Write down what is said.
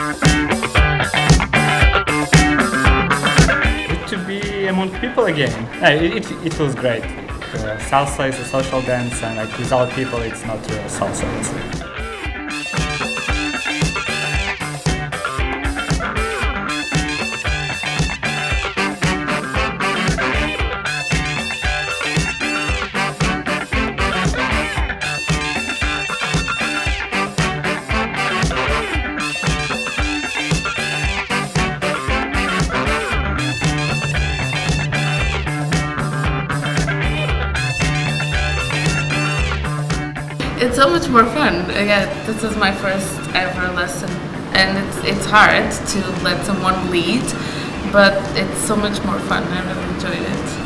To be among people again, it feels great. Salsa is a social dance, and like without people, it's not real salsa. It's so much more fun. Yeah, this is my first ever lesson, and it's hard to let someone lead, but it's so much more fun. I really enjoyed it.